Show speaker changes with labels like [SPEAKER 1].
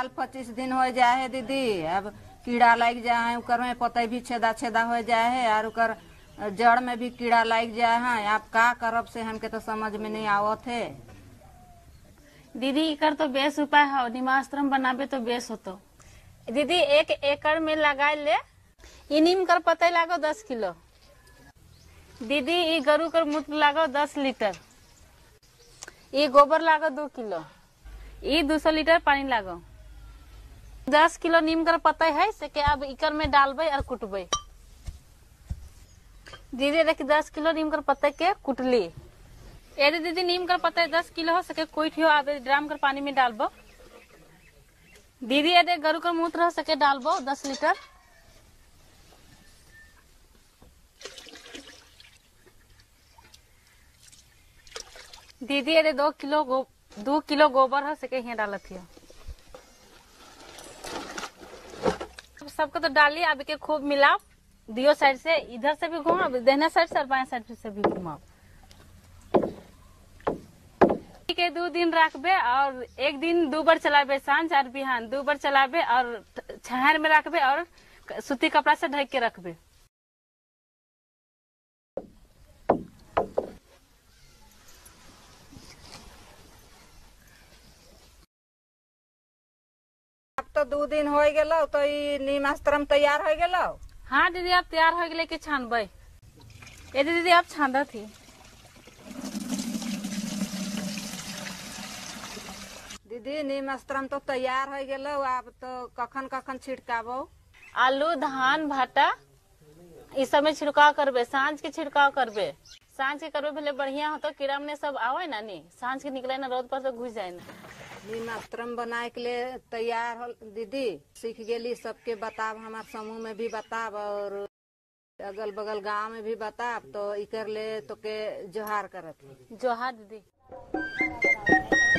[SPEAKER 1] साल 25 दिन हो जाए है दीदी। अब कीड़ा लग जाए है, उकर में पतई भी छेदा छेदा हो जाए है और उकर जड़ में भी कीड़ा लग जाए है। आप का करब से हमके तो समझ में नहीं आवत है।
[SPEAKER 2] दीदी इकर तो बेस उपाय है, नीमाश्रम बनाबे तो बेस होतो। दीदी 1 एकड़ में लगाए ले ई नीम कर पतई लागो 10 किलो। दीदी ई गरु कर मूत्र लागो 10 लीटर। ई गोबर लागो 2 किलो। ई 200 लीटर पानी लागो। 10 किलो नीम कर पतई है से के अब इकर में डालबे और कुटबे। दीदी देखी 10 किलो नीम कर पतई के कुटली। यदि दीदी नीम कर पतई 10 किलो हो सके कोई ठियो आप ड्राम कर पानी में डालबो। दीदी यदि गरु कर मूत्र हो सके डालबो 10 लीटर। दीदी यदि 2 किलो गोबर हो सके यहाँ डालत हियो। सबको तो डालिए, अब के खूब मिलाओ। दियो साइड से इधर से भी घुमाओ, देना साइड से और बाएं साइड से भी घुमाओ। के 2 दिन रखबे और 1 दिन 2 बार चलाबे, सांझ और बिहान 2 बार चलाबे और छाहर में रखबे और सूती कपड़ा से ढक के रखबे।
[SPEAKER 1] अब तो 2 दिन हो गेलो तो ई नीमाश्रम तैयार हो गेलो।
[SPEAKER 2] हाँ दीदी आप तैयार हो गए के छानबे। ये दीदी आप छान थी।
[SPEAKER 1] दीदी नीमाश्रम तो तैयार हो गेलो, अब तो कखन कखन छिड़काबो?
[SPEAKER 2] आलू धान भाटा इस सब में छिड़काव करबे, सांझ के छिड़काव करबे। सांझ के करबे भले बढ़िया हो तो कीड़ा में सब आवे ना नी, सांझ के निकले ना रोड पर तो घुस जाए ना।
[SPEAKER 1] नीमाश्रम बनाए के लिए तैयार हो दीदी, सीख गेली। सबके बताब, हमारे समूह में भी बताब और अगल बगल गांव में भी बताब। तो इकर ले तो के जोहार करत।
[SPEAKER 2] जोहार दीदी।